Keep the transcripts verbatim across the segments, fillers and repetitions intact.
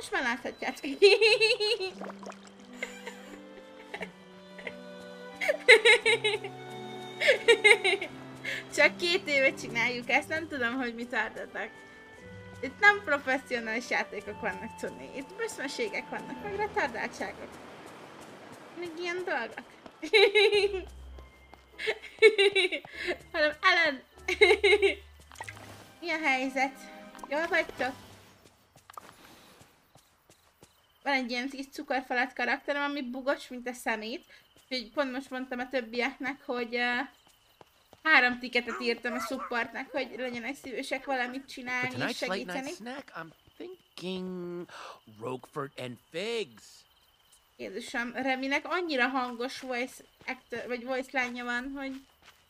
Most már láthatjátok. Csak két éve csináljuk ezt, nem tudom, hogy mit tartatok. Itt nem professzionális játékok vannak, tudni. Itt beszmeségek vannak, meg retardáltságok. Még ilyen dolgok. Hanem Ellen! Mi a helyzet? Jól vagytok? Van egy ilyen tíz cukorfalat karakterem, ami bugos, mint a szemét. Úgyhogy pont most mondtam a többieknek, hogy uh, három tiketet írtam a supportnak, hogy legyenek szívesek valamit csinálni és segíteni. I'm thinking Roquefort and figs. Jézusom, Reminek annyira hangos voice actor, vagy voice lánya van, hogy...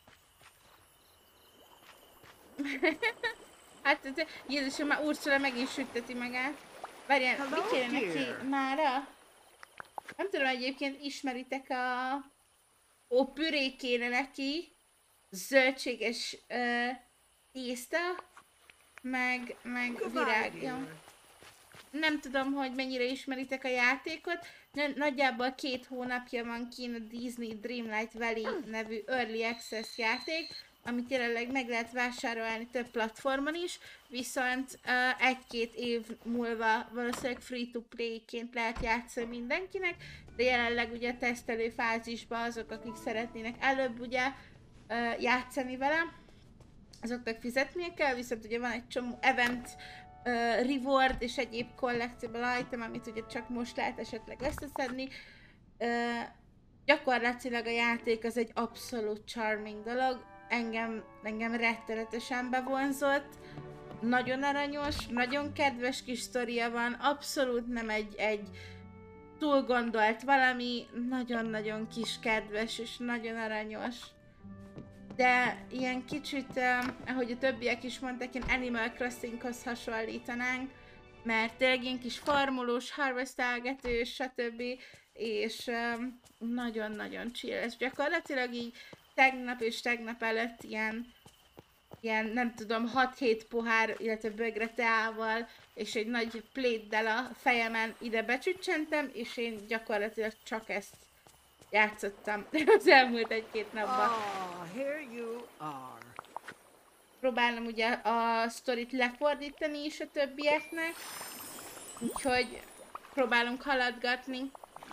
Hát, Jézusom, már Ursula megint sütteti magát. Várjál, mit kéne neki mára? Nem tudom, egyébként ismeritek a... Ó, püré kéne neki. Zöldséges uh, tészta. Meg, meg virág. Jó. Nem tudom, hogy mennyire ismeritek a játékot. Nagyjából két hónapja van kín a Disney Dreamlight Valley nevű Early Access játék, amit jelenleg meg lehet vásárolni több platformon is, viszont uh, egy-két év múlva valószínűleg free-to-play-ként lehet játszani mindenkinek, de jelenleg ugye a tesztelő fázisban azok, akik szeretnének előbb ugye uh, játszani vele, azoknak fizetnie kell, viszont ugye van egy csomó event, uh, reward és egyéb collectible item, amit ugye csak most lehet esetleg összeszedni. Uh, gyakorlatilag a játék az egy abszolút charming dolog, engem, engem rettenetesen bevonzott, nagyon aranyos, nagyon kedves kis sztoria van, abszolút nem egy, egy túl gondolt valami, nagyon-nagyon kis kedves és nagyon aranyos. De ilyen kicsit, uh, ahogy a többiek is mondták, ilyen Animal Crossinghoz hasonlítanánk, mert tényleg ilyen kis farmolós, harvestelgetős, stb. És nagyon-nagyon um, chill. Ez gyakorlatilag így tegnap és tegnap előtt ilyen, ilyen nem tudom, hat-hét pohár, illetve bögre teával, és egy nagy pléddel a fejemen ide becsüccsentem, és én gyakorlatilag csak ezt játszottam az elmúlt egy-két napban. Oh, here you are. Próbálom ugye a sztorit lefordítani is a többieknek, úgyhogy próbálunk haladgatni.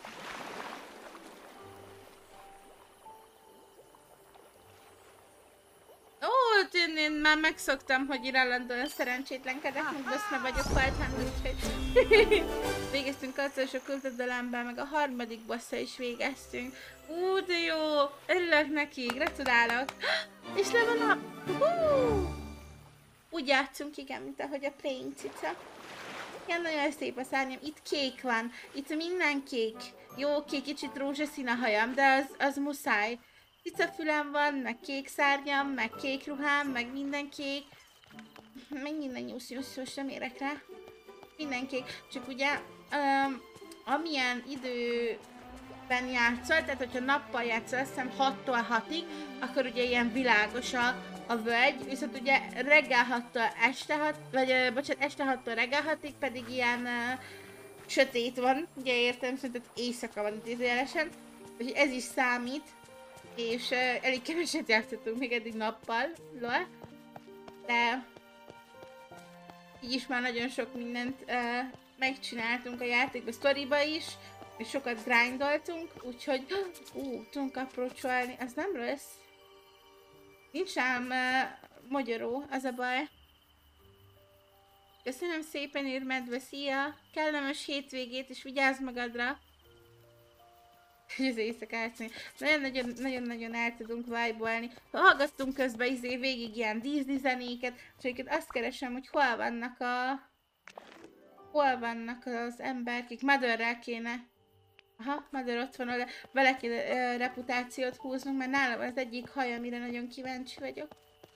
Ó, én, én már megszoktam, hogy irállandóan szerencsétlenkedek, meg baszna vagyok faltán, úgyhogy végeztünk az utolsó küldetőlemben, meg a harmadik bosszal is végeztünk. Ú, de jó! Örülök neki, gratulálok! És le van a... Hú! Úgy játszunk, igen, mint ahogy a Playing Cica. Igen, nagyon szép a szárnyam. Itt kék van, itt minden kék. Jó, oké, kicsit rózsaszín a hajam, de az, az muszáj. Cicafülem van, meg kék szárnyam, meg kék ruhám, meg minden kék. Meg minden nyúsz-nyúsz, nem érek rá. Minden kék. Csak ugye, um, amilyen időben játszol, tehát hogyha nappal játszol, azt hiszem hattól hatig, akkor ugye ilyen világos a, a völgy, viszont ugye reggel hattól este hat, vagy uh, bocsánat, este hattól reggel hatig pedig ilyen uh, sötét van, ugye értem, szóval éjszaka van idézőjelesen, és ez is számít. És uh, elég keveset játszottunk még eddig nappal, lol. De így is már nagyon sok mindent uh, megcsináltunk a játékba, sztoriba is, és sokat grindoltunk, úgyhogy ú, tudunk aprócsolni, az nem rossz. Nincs ám uh, magyaró, az a baj. Köszönöm szépen, űrmedve, szia! Kellemes hétvégét, és vigyázz magadra! Hogy az éjszakát nagyon-nagyon el tudunk vibe-olni. Hallgattunk közben izé végig ilyen Disney zenéket, és egyébként azt keresem, hogy hol vannak a... Hol vannak az emberkék? Motherrel kéne. Aha, Mother ott van oda. Vele kéne uh, reputációt húznunk, mert nálam az egyik haj, amire nagyon kíváncsi vagyok.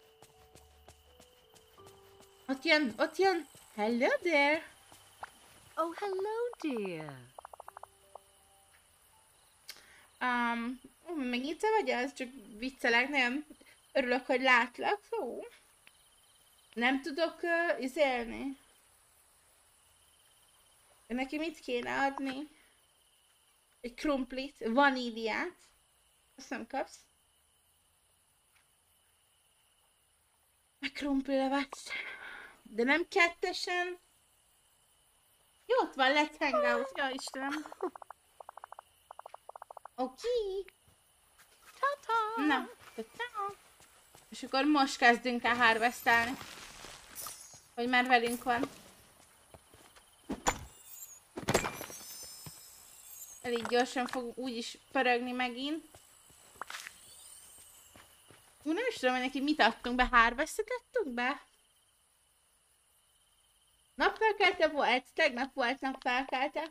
Ott jön, ott jön! Hello there! Oh, hello, dear. Um, megint te vagy az? Csak viccelek, nem? Örülök, hogy látlak. Hú. Nem tudok uh, izélni. Neki mit kéne adni? Egy krumplit, vaníliát. Azt nem kapsz. Meg krumplilevet. De nem kettesen. Jó, ott van, let's hang out. Ja, Istenem. Oké. Ta-ta! Na, ta-ta. És akkor most kezdünk el harvestálni. Hogy már velünk van. Elég gyorsan fog úgyis pörögni megint. Ú, nem is tudom, hogy neki mit adtunk be, harvestet adtunk be? Napfelkelte volt, tegnap volt napfelkelte.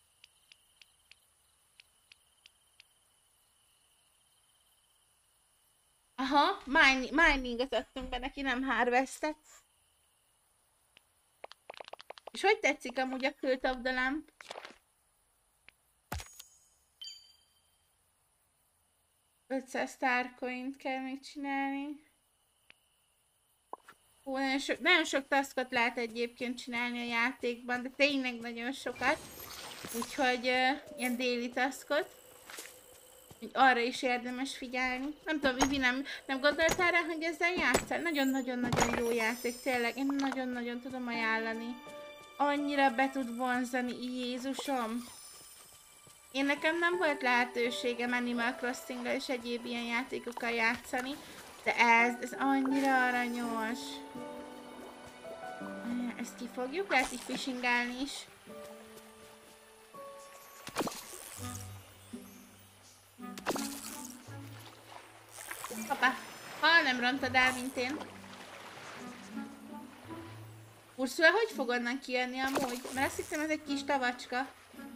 Aha, mining, miningot adtunk be neki, nem harvestet. És hogy tetszik amúgy a Cult of the Lamp? ötszáz Starcoint kell még csinálni. Ó, nagyon sok, nagyon sok taskot lehet egyébként csinálni a játékban, de tényleg nagyon sokat. Úgyhogy uh, ilyen déli taskot. Úgy arra is érdemes figyelni. Nem tudom, Vivi, nem, nem gondoltál rá, hogy ezzel játszál? Nagyon-nagyon-nagyon jó játék, tényleg. Én nagyon-nagyon tudom ajánlani. Annyira be tud vonzani, Jézusom. Én nekem nem volt lehetőségem Animal Crossing-gal és egyéb ilyen játékokkal játszani, de ez, ez annyira aranyos. Ezt kifogjuk, lehet így fishingálni is. Hoppá, ha nem rontad el, mint én. Ursula, hogy fog onnan kijönni amúgy? Mert azt hiszem, ez egy kis tavacska.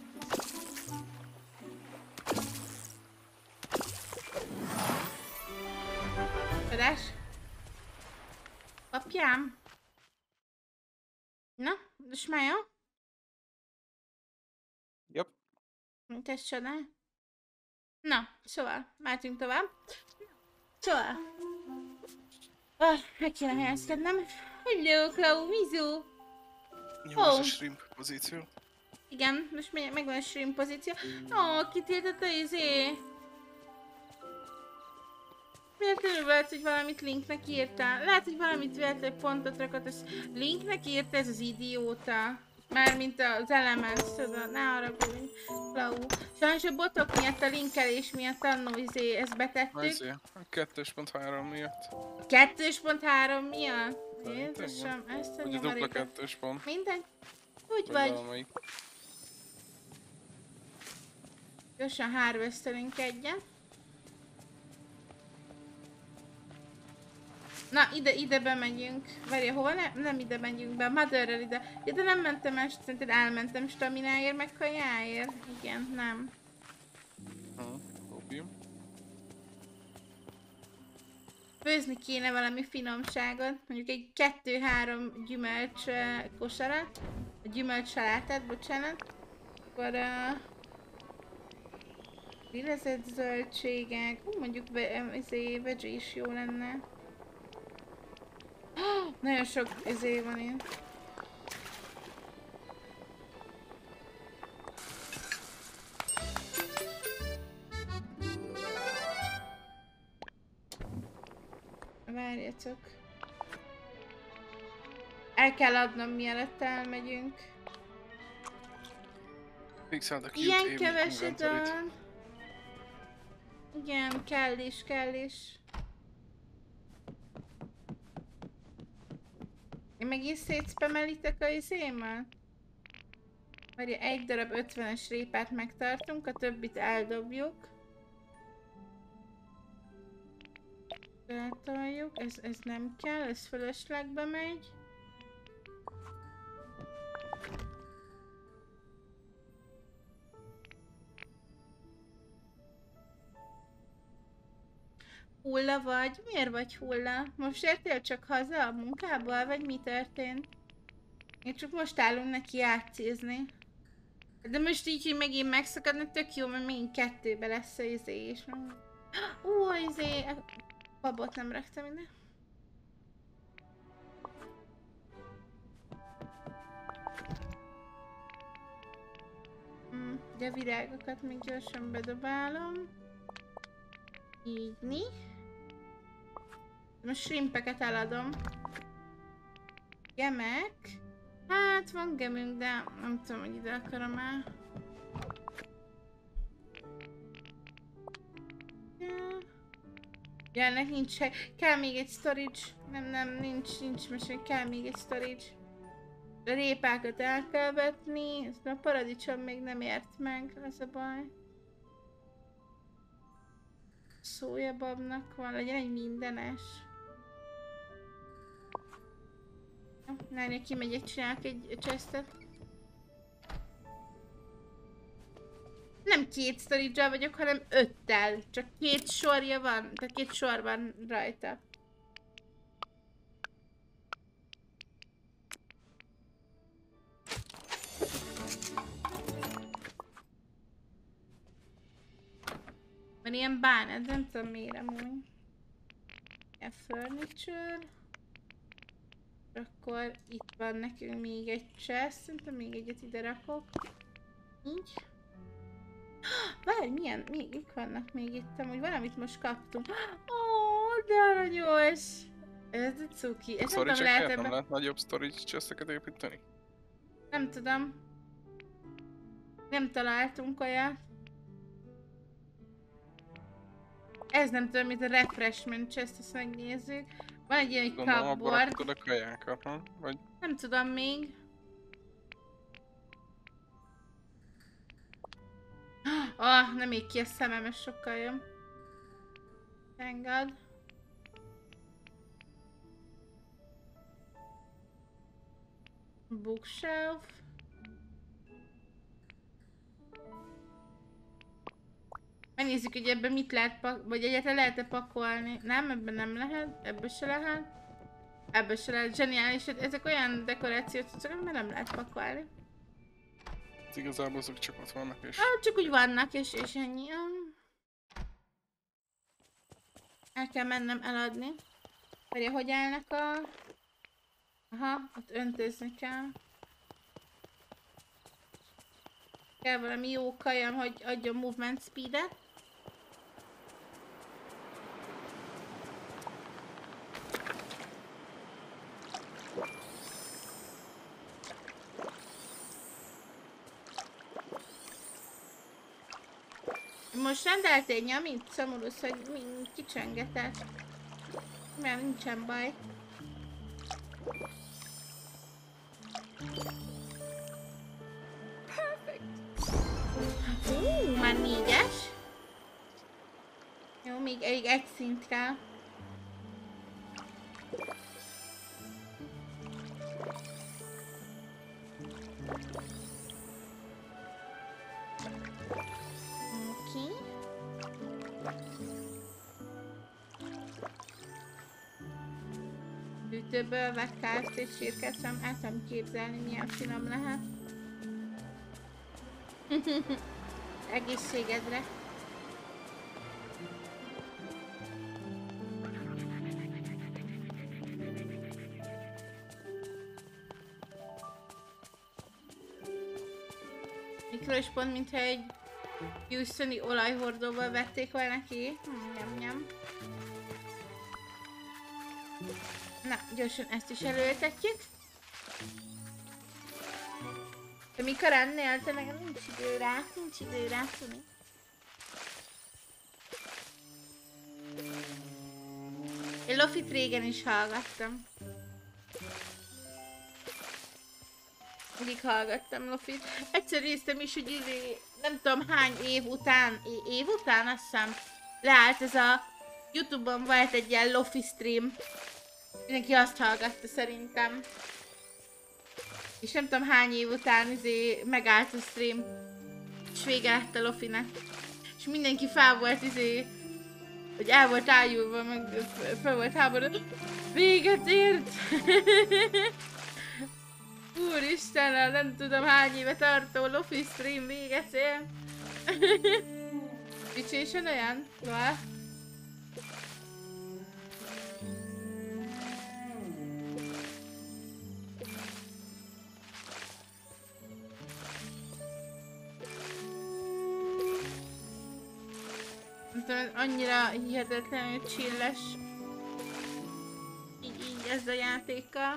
Csodás. Apjám. Na, most már jó? Yep. Mint ez csodál. Na, szóval, mehetünk tovább. Szóval. Ah, meg kéne helyezkednem. Hello, Klau, Mizu. Jó, ez a shrimp pozíció. Igen, most meg- megvan a shrimp pozíció. Ó, oh, kitiltott a izé. Véletlenül volt, hogy valamit Linknek írtál. Lehet, hogy valamit véletlenül pontot rakott, az Linknek írta ez az idióta. Mármint az Elements, tudod, ne haragudj, Klau. Sajnos a botok miatt, a linkelés miatt annó izé ezt betettük. Ezért, a kettő pont három miatt. kettő pont három miatt? Szerintem, Jézusom, ezt a Vagy a dupla nyomorékot. kettős pont. Mindegy. Úgy Vagy vagy. valamelyik. Gyorsan harvestelünk egyet. Na, ide, ide bemegyünk. Várja, hova? Ne, nem ide megyünk be, Motherrel ide. Ide nem mentem el, szerinted elmentem stamináért, meg kajáért. Igen, nem. Hm, opium. Főzni kéne valami finomságot. Mondjuk egy kettő-három gyümölcs uh, kosarat. A gyümölcs salátát, bocsánat. Akkor uh, grillezett zöldségek. Hú, mondjuk izé, veggie is jó lenne. Oh, nagyon sok izé van itt. Várjatok. El kell adnom, mielőtt elmegyünk. Fixáld a cute Ilyen Amy keveset inventoryt. van. Igen, kell is, kell is. Én megint szétszpemelitek a izémmel? Várja, egy darab ötvenes répát megtartunk, a többit eldobjuk. Letoljuk, ez, ez nem kell, ez fölöslegbe megy. Hulla vagy? Miért vagy hulla? Most értél csak haza a munkából, vagy mi történt? Én csak most állunk neki játszízni. De most így, hogy megint megszakadna, tök jó, mert megint kettőbe lesz a izé is. Ó, a izé... A babot nem raktam ide. de a virágokat még gyorsan bedobálom. Így mi? Most shrimpeket eladom. Gemek. Hát van gemünk, de nem tudom, hogy ide akarom el. Ja. Ja, ennek nincs hely. Kell még egy storage. Nem, nem, nincs, nincs mesélj, kell még egy storage. A répákat el kell vetni, ezt a paradicsom még nem ért meg, ez a baj. Szójababnak van, legyen egy mindenes. Nárja, kimegyek, csinálok egy chestet. Nem két storage-al vagyok, hanem öttel. Csak két sorja van, tehát két sor van rajta. Van ilyen bánat, nem tudom miért amúgy. Ilyen furniture. Akkor itt van nekünk még egy chest, szerintem még egyet ide rakok. Így. Várj, milyen, még itt vannak még itt, amúgy valamit most kaptunk. Ó, oh, de aranyos! Ez a cuki. Ez Sorry, nem csak lehet miért ebbe... nem lehet nagyobb storage chesteket építeni? Nem tudom. Nem találtunk olyat. Ez nem tudom, mint a refreshment chest, ezt megnézzük. Van egy ilyen Gondolom, abba cupboard. rakod a kajákat, ha? Vagy... Nem tudom még. Ah, nem ég ki a szemem, ez sokkal jobb. Thank God. Bookshelf. Megnézzük, hogy ebben mit lehet pak... vagy egyáltalán lehet-e pakolni. Nem, ebben nem lehet, ebben se lehet. Ebben se lehet. Zseniális, ezek olyan dekorációt, csak nem lehet pakolni. Igazából azok csak ott vannak és... Ah, csak úgy vannak, és, és ennyi. El kell mennem eladni. Várja, hogy állnak a... Aha, ott öntözni kell. Kell valami jó kajam, hogy adjon movement speedet. Most rendeltél nyamit, szomorúsz, hogy mind kicsengetett. Mert nincsen baj. Hú, már négyes. Jó, még egy, egy szint kell. Oké. Hűtőből vett kárt és sírkeszem, el tudom képzelni, milyen finom lehet. Egészségedre. Mikor is pont, mintha egy Houstoni olajhordóval vették volna ki. Hm, nyam, nyam. Na, gyorsan ezt is előtetjük. De mikor ennél, te nekem nincs idő rá, nincs idő rá, tudni. Én Lofit régen is hallgattam. Mindig hallgattam Lofit. Egyszer néztem is, hogy izé, nem tudom hány év után, év után azt hiszem, leállt ez a YouTube-on volt egy ilyen Lofi stream. Mindenki azt hallgatta szerintem. És nem tudom hány év után izé megállt a stream. És vége lett a Lofinek. És mindenki fel volt izé, hogy el volt ájulva, meg fel volt háború. Véget ért! Úristen, nem tudom hány éve tartó Lofi stream véget ért. Dicsésen olyan? Vár. annyira hihetetlenül chilles. Így, így ez a játéka.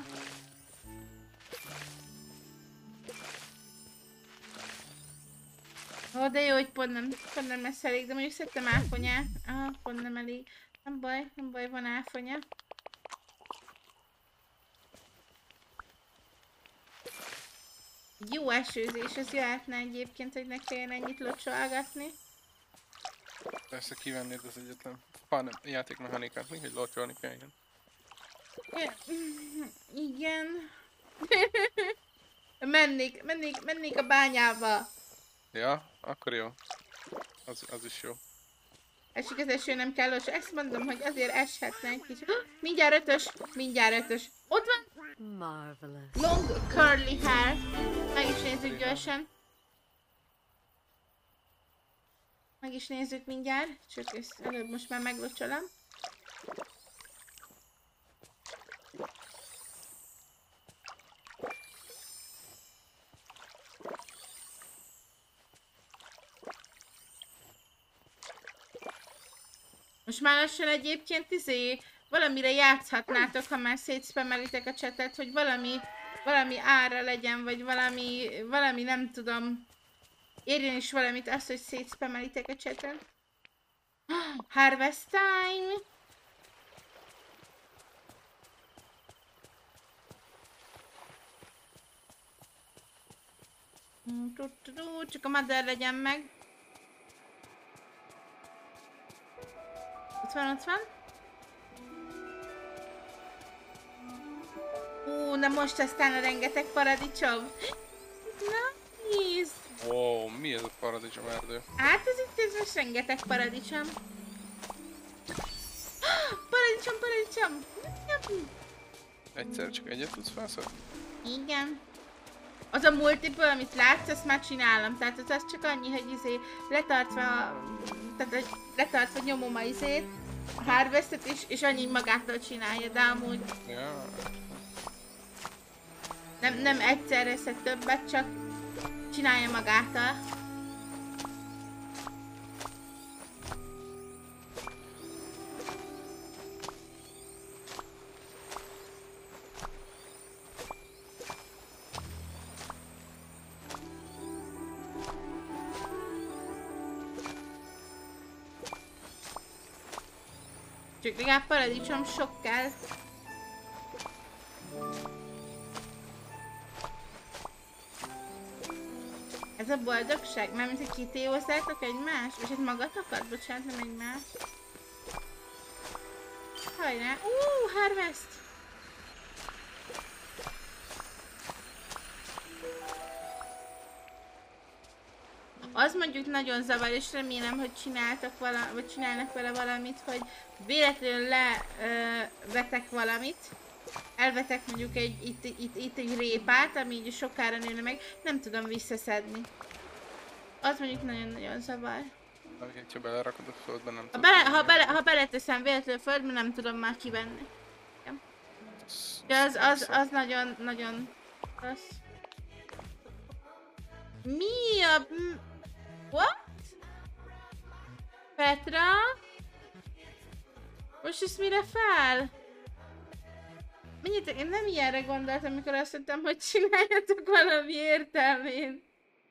Ó, de jó, hogy pont nem, pont nem lesz elég, de mondjuk szedtem áfonyát. Aha, pont nem elég. Nem baj, nem baj, van áfonya. Jó esőzés, az jöhetne egyébként, hogy ne kelljen ennyit locsolgatni. Persze kivennéd az egyetlen fan játékmechanikát, még hogy locsolni kelljen. Ja, igen. mennék, mennék, mennék a bányába. Ja, akkor jó. Az, az is jó. Esik az eső, nem kell locsolni. Ezt mondom, hogy azért eshetne egy kicsit. Mindjárt ötös, mindjárt ötös. Ott van! Marvelous. Long curly hair. Meg is nézzük gyorsan. Meg is nézzük mindjárt. Csak ezt előbb most már meglocsolom. Most már lassan egyébként izé, valamire játszhatnátok, ha már szétszpamelitek a csetet, hogy valami, valami ára legyen, vagy valami, valami nem tudom, érjen is valamit azt, hogy szétszpamelitek a csetet. Harvest time! Csak a mother legyen meg. Ott van, ott van. Ú, na most aztán a rengeteg paradicsom. Nice! Wow, mi ez a paradicsom erdő? Hát ez itt ez most rengeteg paradicsom. Paradicsom, paradicsom! Egyszer csak egyet tudsz felszedni? Igen. Az a multiple, amit látsz, azt már csinálom. Tehát az, az csak annyi, hogy izé letartva, tehát hogy letartva nyomom a izét, a harvestet is, és annyi magától csinálja, de amúgy Ja. nem, nem egyszerre szed többet, csak csinálja magától. Csak legalább paradicsom sok kell. Ez a boldogság? Mármint, hogy kitéozzátok egymást? És egy magatokat? Bocsánat, nem egymást. Hajrá! Uuuuh, harvest! Az mondjuk nagyon zavar, és remélem, hogy csináltak vala, vagy csinálnak vele valamit, hogy véletlenül levetek valamit, elvetek mondjuk egy, itt, itt, itt egy répát, ami így sokára nőne meg, nem tudom visszaszedni. Az mondjuk nagyon-nagyon zavar. Ha belerakod a földbe, nem Ha, tudod. bele, ha, bele, ha beleteszem véletlenül a földbe, nem tudom már kivenni. Ja. De az, az, az nagyon, nagyon rossz. Mi a... What? Petra? Most ezt mire fel? Mennyit, én nem ilyenre gondoltam, amikor azt mondtam, hogy csináljatok valami értelmét.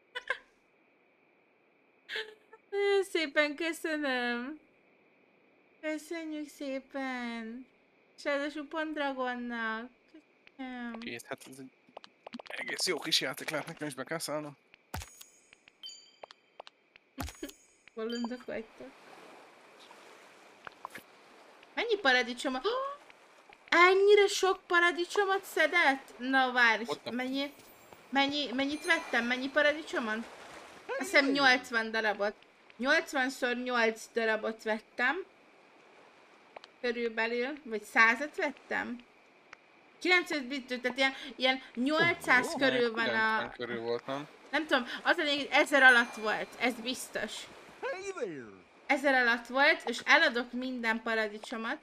Nagyon szépen köszönöm. Köszönjük szépen. És ráadásul pont Dragonnak. Köszönöm. Két, hát ez egy egész jó kis játék lehet, nekem is be kell szállnom. Bolondok vagytok. Mennyi paradicsom? Oh! Ennyire sok paradicsomot szedett? Na várj, mennyi, mennyi, mennyit vettem? Mennyi paradicsomon? Azt hiszem nyolcvan darabot. nyolcvanszor nyolc darabot vettem. Körülbelül, vagy százat vettem? kilencszáz bitű, tehát ilyen, ilyen nyolcszáz oh, körül van a... körül volt, nem? Nem tudom, az a lényeg, hogy ezer alatt volt, ez biztos. Ezer alatt volt, és eladok minden paradicsomat.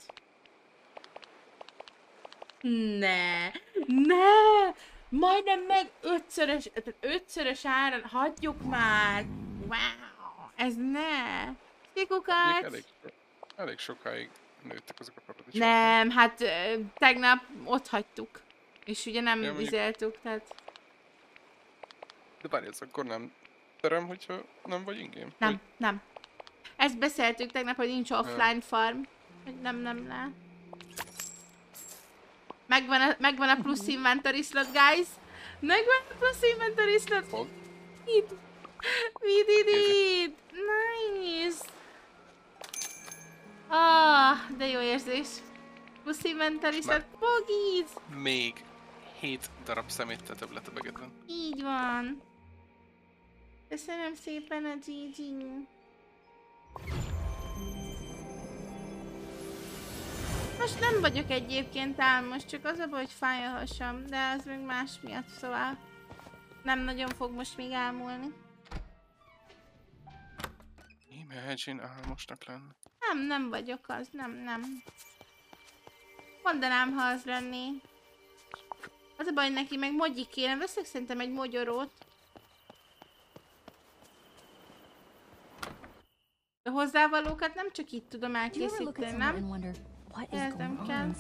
Ne, ne, majdnem meg ötszörös, tehát ötszörös áron, hagyjuk már. Wow, ez ne. Kikukat! Elég, elég sokáig nőttek azok a paradicsomok. Nem, hát ö, tegnap ott hagytuk. És ugye nem Ja, mondjuk- vizeltük, tehát De várj, ez akkor nem terem, hogyha nem vagy ingame? nem, Vagy... nem. Ezt beszéltük tegnap, hogy nincs offline farm. Hogy nem, nem, nem. Megvan a, megvan a plusz inventory slot, guys. Megvan a plusz inventory slot. Fog? It. We did it. Nice. Ah, de jó érzés. Plusz inventory slot. Poggies. Még hét darab szeméttel több lett a begedben. Így van. Köszönöm szépen a gé gé. Most nem vagyok egyébként álmos, csak az a baj, hogy fáj a hasam, de az még más miatt, szóval nem nagyon fog most még álmulni. Imagine álmosnak lenni. Nem, nem vagyok az, nem, nem. Mondanám, ha az lenné. Az a baj, hogy neki meg mogyi kéne, veszek szerintem egy mogyorót. A hozzávalókat nem csak itt tudom elkészíteni, nem? Értem kell.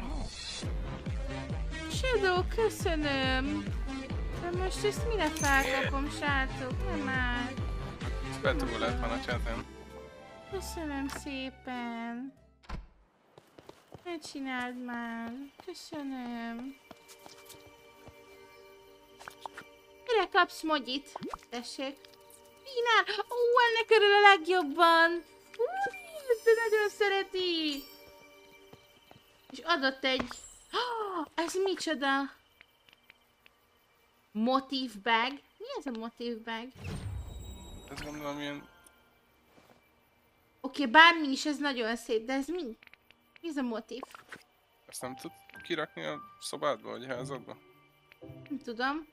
Shadow, köszönöm! De most ezt mire felkapom, srácok? Nem már. Betugó lehet van a chaten. Köszönöm szépen. Ne csináld már. Köszönöm. Mire kapsz mogyit? Tessék. Pinál! Ó, ennek örül a legjobban! Ú, ezt nagyon szereti! És adott egy... Oh, ez micsoda? Motív bag? Mi ez a motív bag? Ez gondolom ilyen... Oké, okay, bármi is, ez nagyon szép, de ez mi? Mi ez a motív? Ezt nem tud kirakni a szobádba, vagy a házadba? Nem tudom.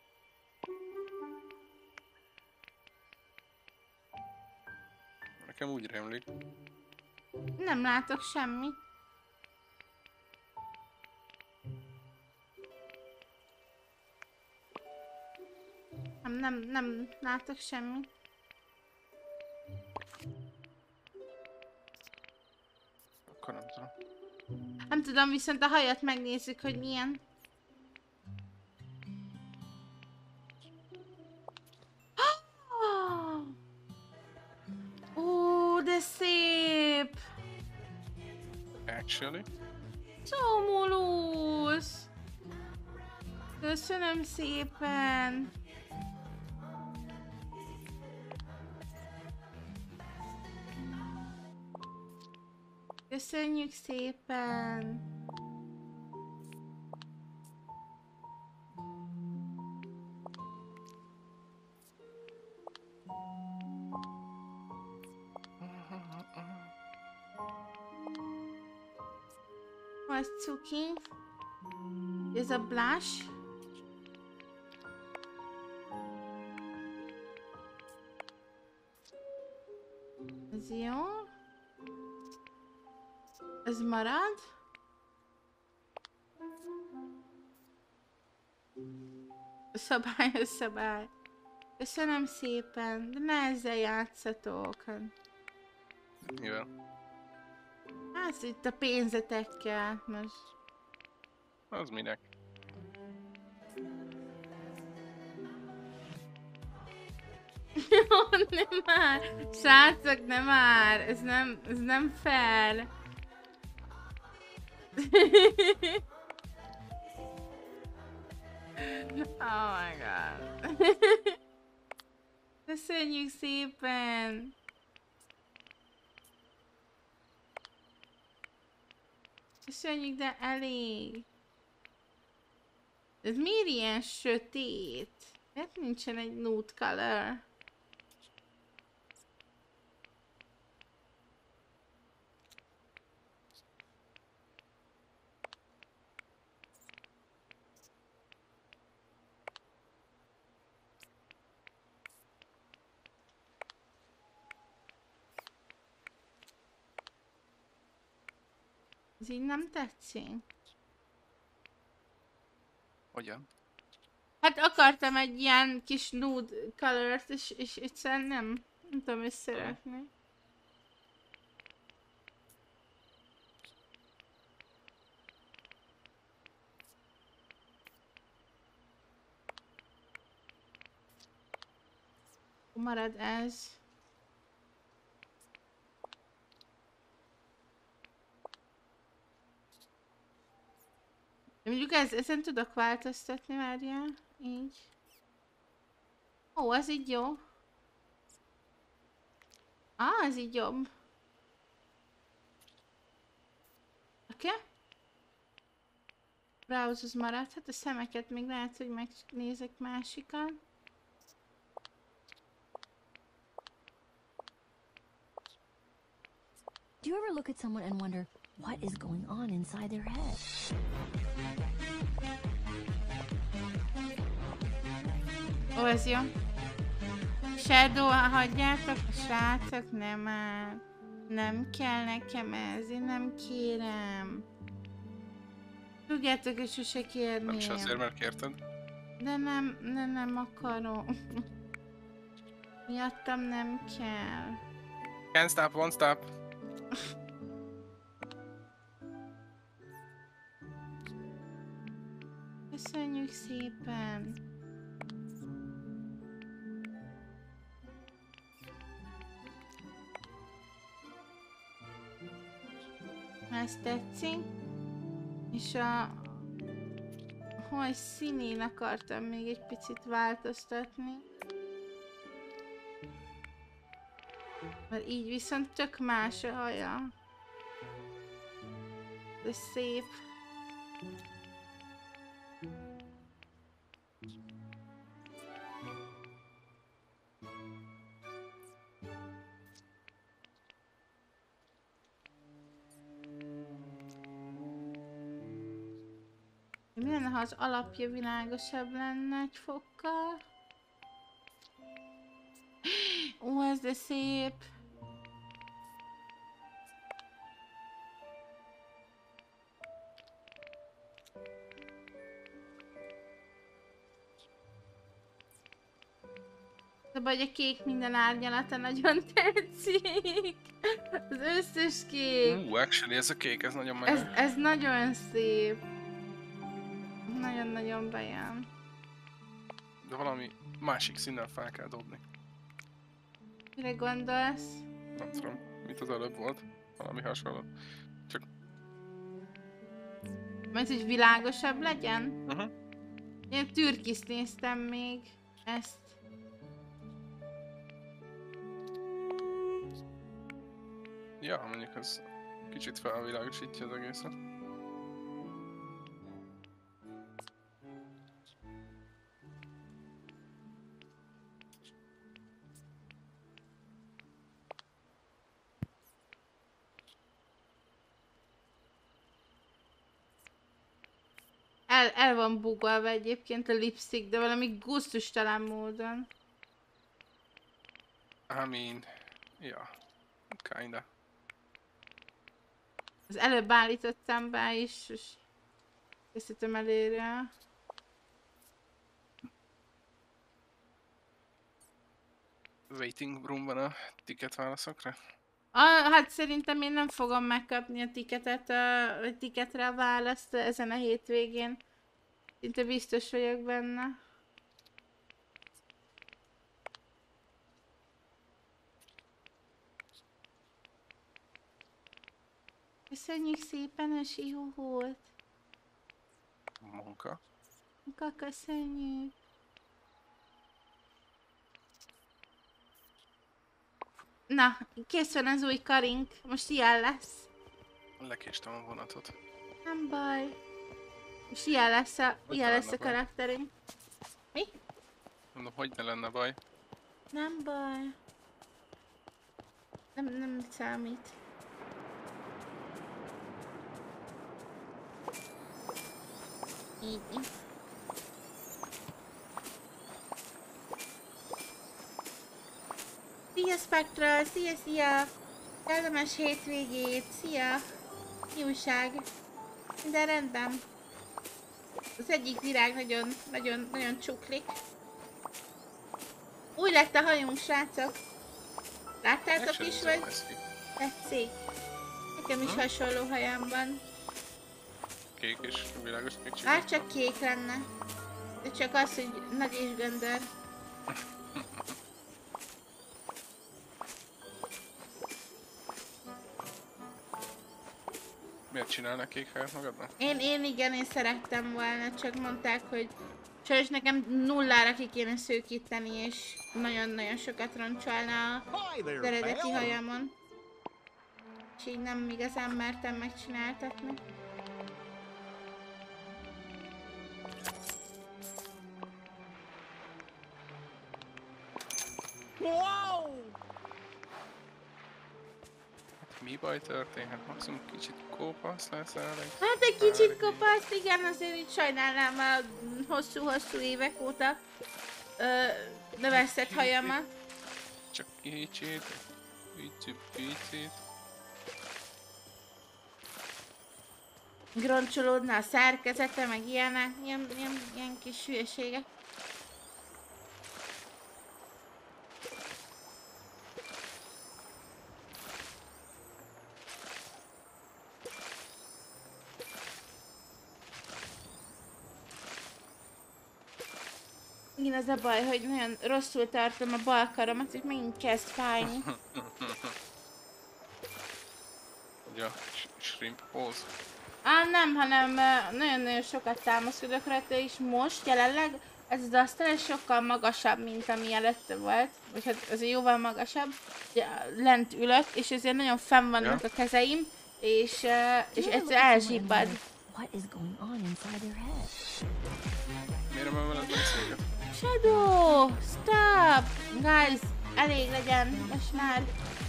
Nekem úgy rémlik. Nem látok semmit. Nem, nem, nem látok semmit. Akkor nem tudom. Nem tudom, viszont a hajat megnézzük, hogy milyen. Ó, de szép! Actually? Csomolósz! Köszönöm szépen! Köszönjük szépen! What's cuki? Ez a blush. Ez jó. Ez marad. A szabály, a szabály. Köszönöm szépen, de ne ezzel játszatok. Mivel? Hát itt a pénzetekkel most. Az minek? Jó, nem már! Srácok, nem már! Ez nem, ez nem fair! Oh my god! Köszönjük szépen! Köszönjük, de elég! Ez miért ilyen sötét? Miért nincsen egy nude color? Ez így nem tetszik. Hogyan? Hát akartam egy ilyen kis nude color-t, és, és egyszerűen nem, nem tudom összerakni. Marad ez. De mondjuk ez, ezen tudok változtatni, várjál. Így. Ó, az így jó. Á, ez így jobb. Oké? Okay. Browse az marad. Hát a szemeket még lehet, hogy megnézek másikan. Do you ever look at someone and wonder what is going on inside their head? Ó, ez jó. Shadow, hagyjátok, srácok, nem áll. Nem kell nekem ez, én nem kérem. Tudjátok, és sose kérném. Nem is azért, mert kérted. De nem, nem, nem akarom. Miattam nem kell. Can't stop, won't stop. Köszönjük szépen. Ezt tetszik. És a haj színén akartam még egy picit változtatni. Mert így viszont tök más a haja. De szép. Mi lenne, ha az alapja világosabb lenne egy fokkal? Ó, ez de szép! De vagy a kék minden árnyalata nagyon tetszik! Az összes kék! Uh, actually, ez a kék, ez nagyon menő. Ez, ez nagyon szép! Nagyon-nagyon bejön. De valami másik színnel fel kell dobni. Mire gondolsz? Nem tudom, mint az előbb volt. Valami hasonló. Csak... Mert hogy világosabb legyen? Uh-huh. Én türkiszt néztem még. Ezt. Ja, mondjuk ez kicsit felvilágosítja az egészet. El, el van bugolva egyébként a lipstick, de valami gusztustalan módon. I mean, ja, kinda. Az előbb állítottam be is, és készítem előre. Waiting roomban a ticket válaszokra? Ah, hát szerintem én nem fogom megkapni a tiketet, a, a tiketre a választ ezen a hétvégén. Szinte biztos vagyok benne. Köszönjük szépen a sihóhót. Munka. Munka, köszönjük. Na, kész van az új karink. Most ilyen lesz. Lekéstem a vonatot. Nem baj. Most ilyen lesz a, Hogy ilyen ne lesz a lenne baj? karakterünk. Mi? Mondom, hogy ne lenne baj. Nem baj. Nem, nem számít. Így. Szia Spectra, szia, szia! Kellemes hétvégét, szia! Mi újság? Minden rendben? Az egyik virág nagyon, nagyon, nagyon csuklik. Új lett a hajunk, srácok! Láttátok Actually, is, ez vagy? jó lesz ki. Tetszik? Nekem is Hm? hasonló hajam van. Kék és világos kék csak. Bár csak kék lenne. De csak az, hogy nagy és göndör. csinálnál kék helyet magadnak? Én, én igen, én szerettem volna, csak mondták, hogy sajnos nekem nullára ki kéne szőkíteni, és nagyon-nagyon sokat roncsolna az eredeti hajamon. És így nem igazán mertem megcsináltatni. Mi baj történhet? Maximum kicsit kópasz lesz elég. Hát egy kicsit kopaszt, igen, azért így sajnálnám a hosszú-hosszú évek óta ö, növesztett hajamat. Csak kicsit, picit, picit. Groncsolódna a szerkezete, meg ilyenek, ilyen, ilyen, ilyen kis hülyeségek. Igen, az a baj, hogy nagyon rosszul tartom a bal karomat, és megint kezd fájni. Ugye a shrimp pose. Á, nem, hanem nagyon-nagyon sokat támaszkodok rajta, és most jelenleg ez az asztal ez sokkal magasabb, mint ami előtte volt. Vagy hát azért jóval magasabb. Ugye, lent ülök, és ezért nagyon fenn vannak Ja. a kezeim, és, uh, és Do you ever egyszer look at someone and elzsibbad. wonder what is going on inside their head? Miért nem emeled meg széket? Shadow! Stop! Guys, elég legyen, most már.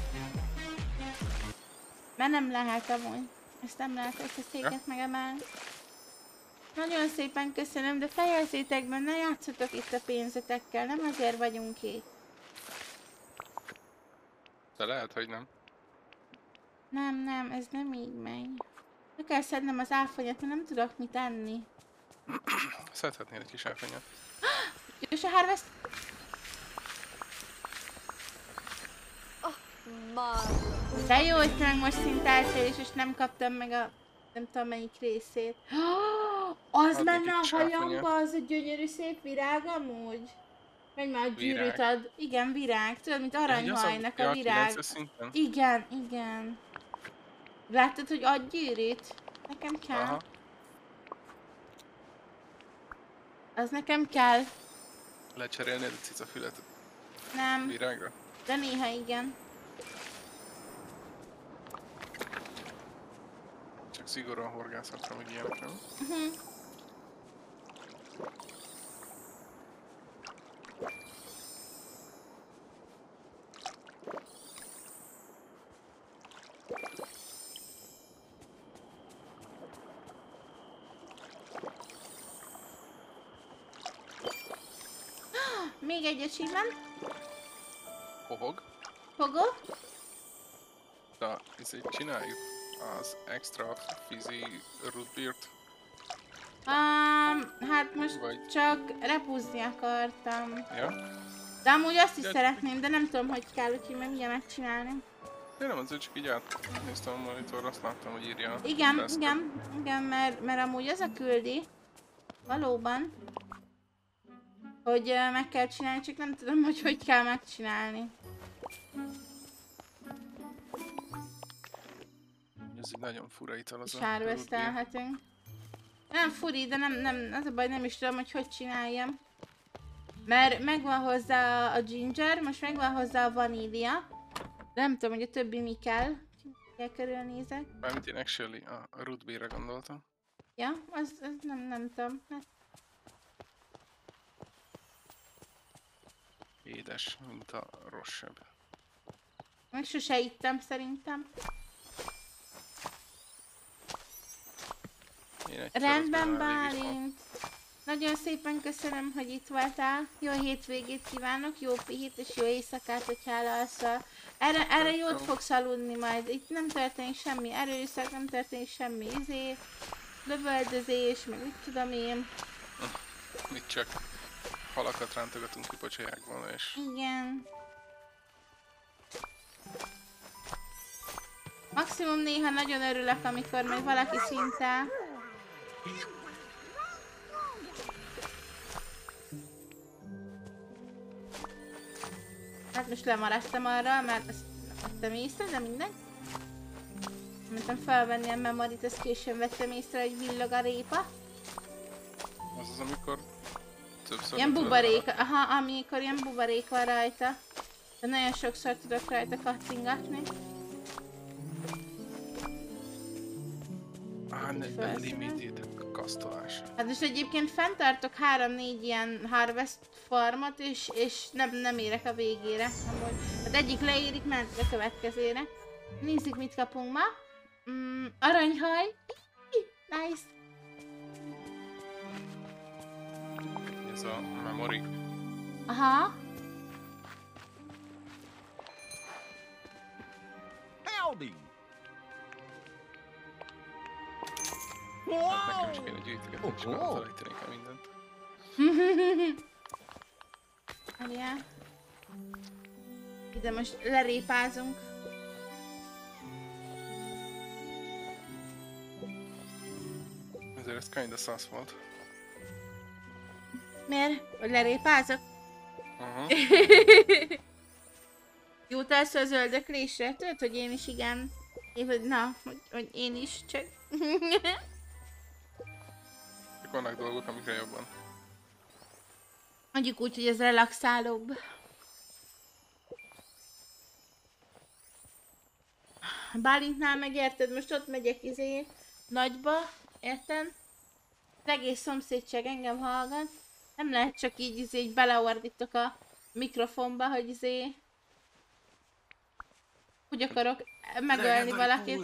Mert nem lehet amúgy. Ezt nem lehet ezt a széket Ja. megemelni. Nagyon szépen köszönöm, de fejezzétek be, ne játszatok itt a pénzetekkel, nem azért vagyunk itt. De lehet, hogy nem. Nem, nem, ez nem így megy. Le kell szednem az áfonyat, mert nem tudok mit enni. Szedhetnél egy kis elfenyet. És a harvest... De jó, hogy tényleg most szintáltél, és, és nem kaptam meg a... nem tudom melyik részét. Az Addig menne a egy hajamba, sáfonyat. az a gyönyörű szép virág amúgy. Vagy már gyűrűt Virág. ad. Igen, virág. Tudod, mint aranyhajnak a virág. kilences szinten? Igen, igen. Láttad, hogy ad gyűrűt? Nekem kell. Aha. Az nekem kell. Lecserélnéd a cicafület Nem, virágra? de néha igen. Csak szigorúan horgászatra, meg ilyenekre. Uh-huh. Még egy achievement. Pohog. Fogó. De ezért csináljuk az extra fizzy root beer-t. Um, hát most Vagy- csak repúzni akartam. Ja? De amúgy azt is De- szeretném, de nem tudom, hogy kell, úgyhogy meg mindjárt megcsinálni. Én nem, azért csak így átnéztem a monitorra, azt láttam, hogy írja. a Igen, taskot. igen, igen, mert, mert amúgy az a küldi. Valóban. Hogy uh, meg kell csinálni, csak nem tudom, hogy hogy kell megcsinálni. Ez egy nagyon fura ital az És a root beer. harvestelhetünk. Nem furi, de nem, nem, az a baj, nem is tudom, hogy hogy csináljam. Mert megvan hozzá a ginger, most megvan hozzá a vanília. De nem tudom, hogy a többi mi kell. Úgyhogy körülnézek. Mármint én actually a root beer-re gondoltam. Ja, az, az nem, nem tudom. Hát, Édes, mint a rossz seb. meg sose ittem szerintem. Én egyszer Rendben, azt már végig Bálint. Nagyon szépen köszönöm, hogy itt voltál. Jó hétvégét kívánok, jó pihit és jó éjszakát, hogyha elalszol. Erre, erre jót fogsz aludni majd. Itt nem történik semmi erőszak, nem történik semmi izé, lövöldözés, meg mit tudom én. Mit csak halakat rántogatunk ki pocsajákból, és Igen. Maximum néha nagyon örülök, amikor meg valaki szintál. Hát most lemaradtam arra, mert ezt nem vettem észre, de mindegy. Mentem felvenni a memorit, ezt későn vettem észre, hogy villog a répa. Az az, amikor többször... Ilyen nem tudod buborék, aha, amikor ilyen buborék van rajta. De nagyon sokszor tudok rajta kattingatni. Ah, ne, ne limited kasztolás. Hát most egyébként fenntartok három-négy ilyen harvest farmot, és, és nem, nem érek a végére. Amúgy. Hát egyik leérik, ment a következőre. Nézzük, mit kapunk ma. Mm, aranyhaj. Nice. Ez a memory. Aha. Howdy! Hát nekem is kéne gyűjtögetni, és akkor felejteni kell mindent. Várjál. Ide most lerépázunk. Ezért ez kinda szasz volt. Miért? Hogy lerépázok? Aha. Jutálsz a zöldöklésre? Tudod, hogy én is igen. Én, hogy na, hogy, hogy én is csak. Csak vannak dolgok, amikre jobban. Mondjuk úgy, hogy ez relaxálóbb. Bálintnál megérted, most ott megyek izé nagyba, érted? Az egész szomszédság engem hallgat. Nem lehet csak így izé így beleordítok a mikrofonba, hogy izé... Hogy akarok megölni valakit.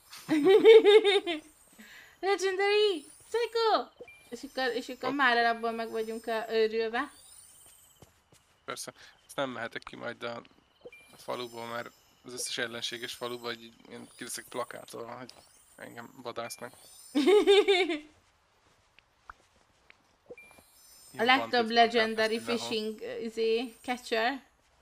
Legendary! Psycho! És akkor, és akkor már abból meg vagyunk uh, őrülve. Persze. Ezt nem mehetek ki majd a, a faluból, mert az összes ellenséges faluban egy ilyen kileszek plakától, hogy engem vadásznak. A legtöbb legendary fishing uh, izé, catcher.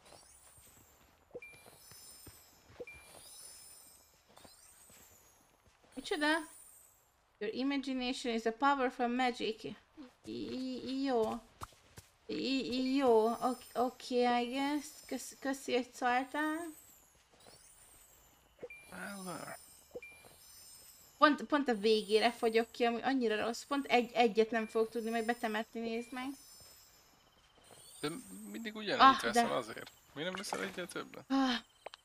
Micsoda? Your imagination is a powerful magic. I jó. I jó. Oké, okay, I guess. Kösz köszi, hogy szóltál. Pont, pont a végére fogyok ki, ami annyira rossz. Pont egy, egyet nem fogok tudni majd betemetni, nézd meg. De mindig ugyanannyit Ah, veszel de... azért. Miért nem veszel egyet többet? Ah.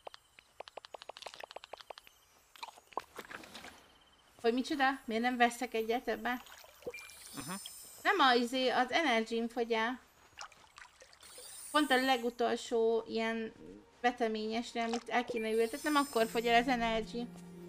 Hogy micsoda? Miért nem veszek egyet többet? Uh-huh. Nem az, izé, az energy-m fogy el. Pont a legutolsó ilyen veteményesre, amit el kéne ültetnem, akkor fogy el az energy.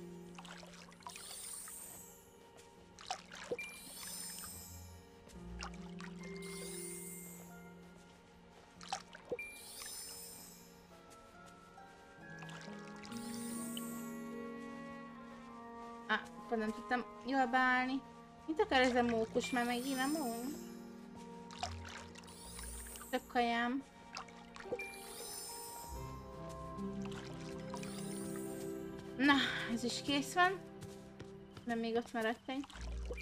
Ah, pont nem tudtam jól beállni. Mit akar ez a mókus? Már megint a mó? Tök kajám. Na, ez is kész van. Nem, még ott maradt egy.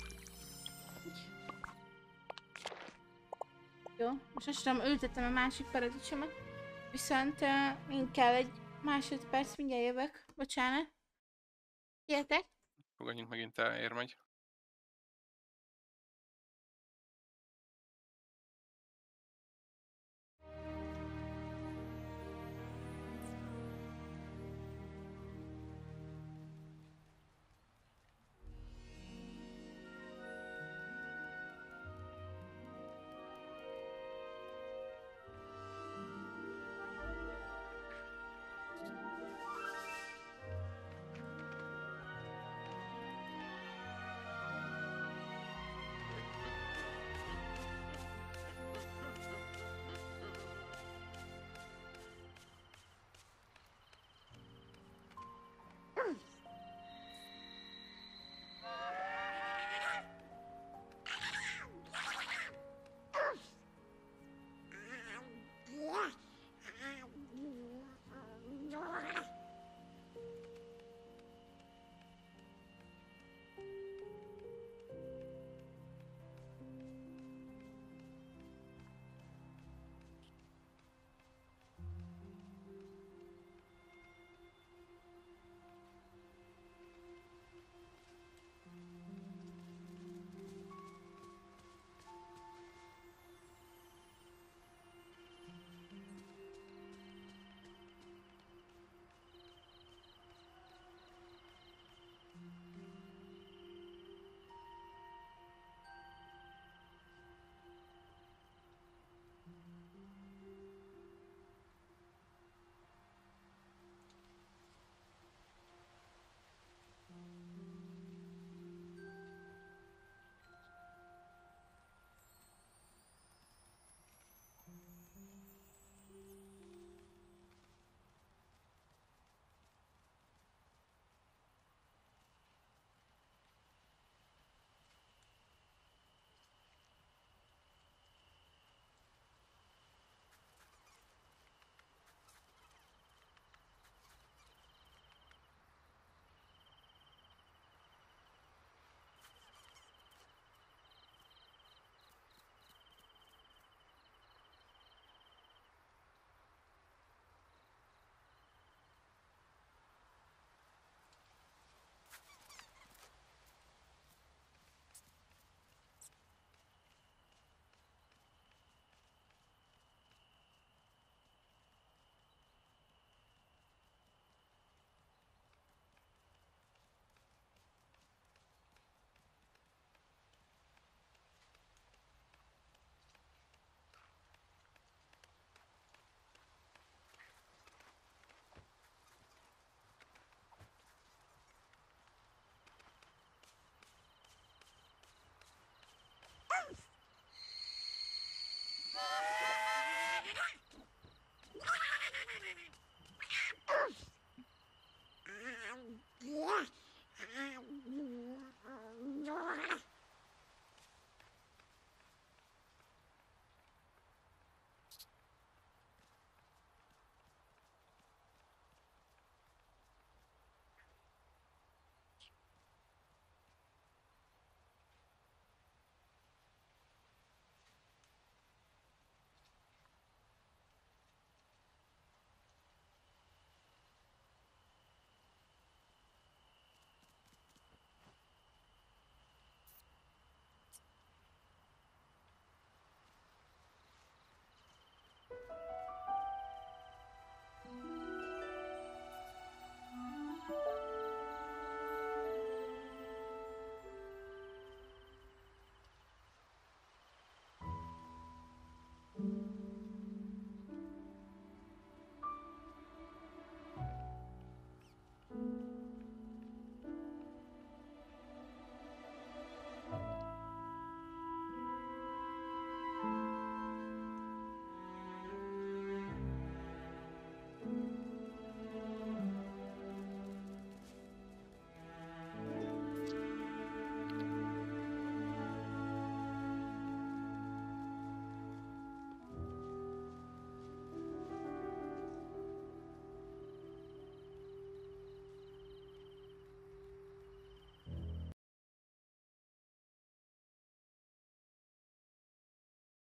Jó, most azt tudom, ültettem a másik paradicsomot. Viszont uh, inkább egy másodperc, mindjárt jövök. Bocsánat. Jöttek? Fogadjunk megint elérmegy. megy.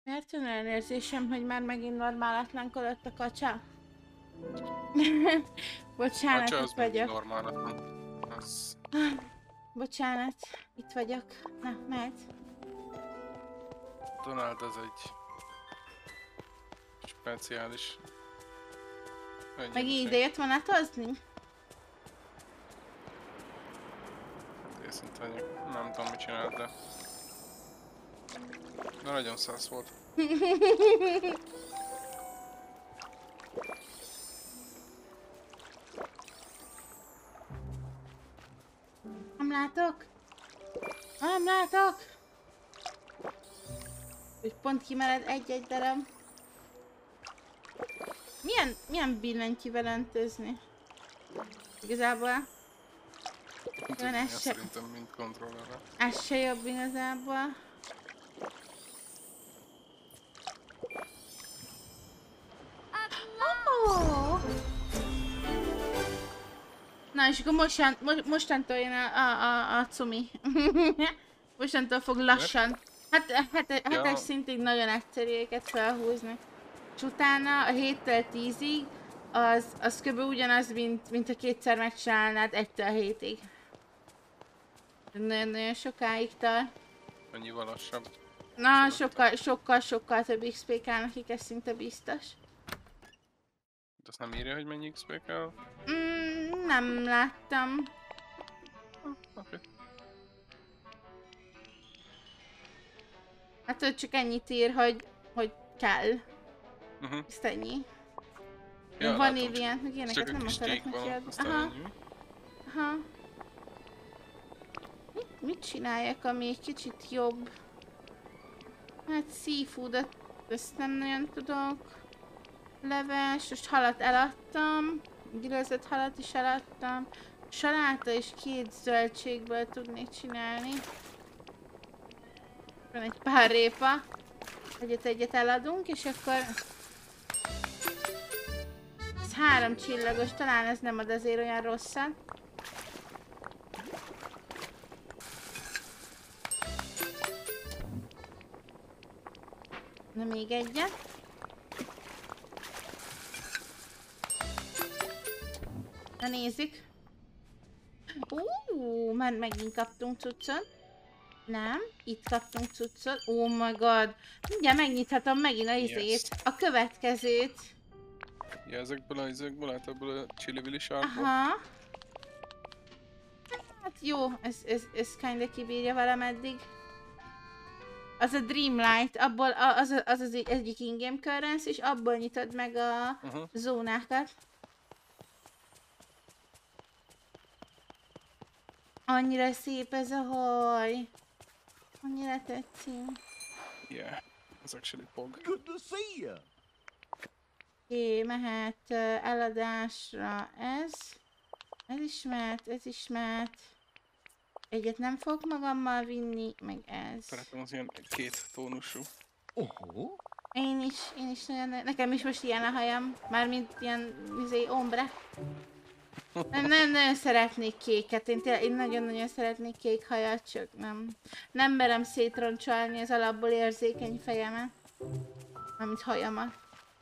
Miért jön olyan érzésem, hogy már megint normálatlankodott a kacsa? Bocsánat, Kacsa itt az mindig vagyok. normálatlan. Az... Bocsánat, itt vagyok. Na, mehet. Donald az egy... speciális... Meg idejött vonatozni? Őszintén nem tudom mit csinált, de... De nagyon szász volt. Nem látok? Nem látok? Hogy pont kimered egy-egy darab. Milyen, milyen billentyűvel öntözni? Igazából... Van, ez se... Szerintem mind kontrollerre. Ez se jobb igazából. Oh! Na és akkor mostan, mo mostantól jön a, a, a, a cumi. Mostantól fog lassan. Hát hetes Ja. ja. szintig nagyon egyszerű őket felhúzni. És utána a héttől tízig az, az kb. Ugyanaz, mint, mint ha kétszer megcsinálnád egytől hétig. Nagyon-nagyon sokáig tart. Annyival lassabb. Na, sokkal, sokkal, sokkal több iksz pé kell nekik, ez szinte biztos. De azt nem írja, hogy mennyi iksz pé kell? Mm, nem láttam. Oké. Okay. Hát ő csak ennyit ír, hogy, hogy kell. Uh-huh. Ezt ennyi. Ja, Vaníliát, meg csak ilyeneket egy nem kis akarok gyék neki van, adni. aztán Aha, ennyi. aha. Mit, mit csináljak, ami egy kicsit jobb? Hát seafoodot, ezt nem nagyon tudok. Leves, most halat eladtam. Grillzett halat is eladtam. Saláta és két zöldségből tudnék csinálni. Van egy pár répa. Egyet-egyet eladunk, és akkor... Ez három csillagos, talán ez nem ad azért olyan rosszat. Na még egyet. Na nézzük. Ú, már megint kaptunk cuccot. Nem, itt kaptunk cuccot. Oh my god. Mindjárt megnyithatom megint a izét. Yes. A következőt. Ja, ezekből a izékből, hát ebből a chili-vili sárból. Aha. Hát jó, ez, ez, ez kinda kibírja velem eddig. Az a Dreamlight, abból a, az, az az egyik in-game currency, és abból nyitod meg a Uh-huh. zónákat. Annyira szép ez a haj. Annyira tetszik. Yeah, it's actually pog. Good to see you. Oké, mehet uh, eladásra ez. Ez is mehet, ez is mehet. Egyet nem fogok magammal vinni, meg ez. Szeretem az ilyen két tónusú. Oh, Én is, én is nagyon, nekem is most ilyen a hajam. Mármint ilyen, izé, ombre. Nem, nagyon, nagyon szeretnék kéket, én, tényleg, én nagyon-nagyon szeretnék kék hajat, csak nem. Nem merem szétroncsolni az alapból érzékeny fejemet. Amit hajamat.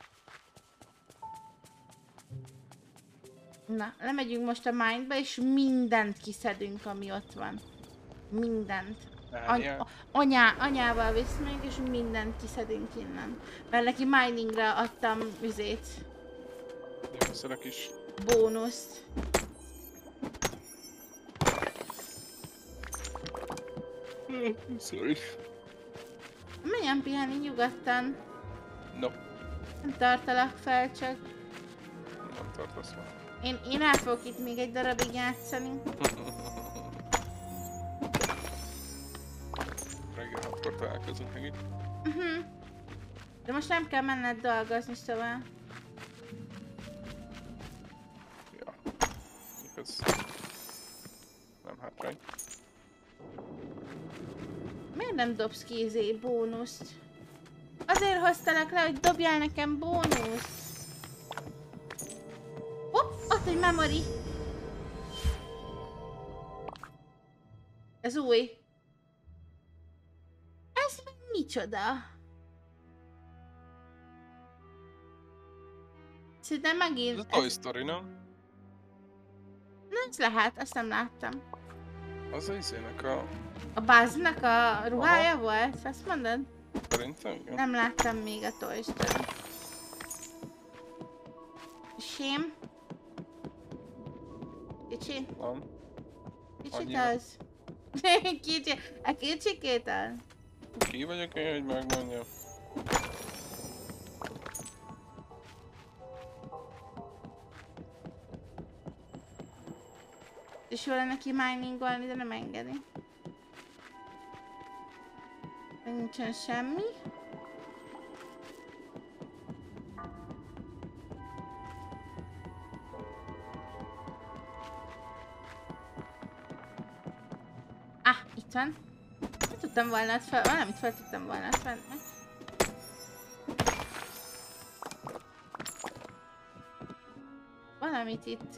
Na, lemegyünk most a mindba, és mindent kiszedünk, ami ott van. Mindent. Any Árjál. anyá, anyával visz meg, és mindent kiszedünk innen. Mert neki miningra adtam üzét. Jó, szerek is. Bónuszt. Sorry. Menjen pihenni nyugodtan. No, Nem tartalak fel, csak nem tartasz már. én, én el fogok itt még egy darabig játszani. Reggel akkor találkozunk meg itt. Uh-huh. De most nem kell menned dolgozni, szóval. Ja. Ez nem hátrány. Miért nem dobsz ki izé bónuszt? Azért hoztalak le, hogy dobjál nekem bónuszt. Hopp, ott egy memory. Ez új. Ez meg micsoda? Szerintem Ez megint... a Toy Story, nem? Nem, ez lehet, azt nem láttam. Az a izének a... A Buzznak a ruhája Aha. volt? Azt mondod? Szerintem, igen. Nem láttam még a Toy Story. Sém? Kicsi? Van. Kicsit Annyira. az? Kicsi? A kicsikét az? Ki vagyok én, hogy megmondjam? És jó lenne ki miningolni, de nem engedi. Nincsen semmi. Ah, itt van. Nem tudtam volna fel, valamit fel tudtam volna venni. Valamit itt.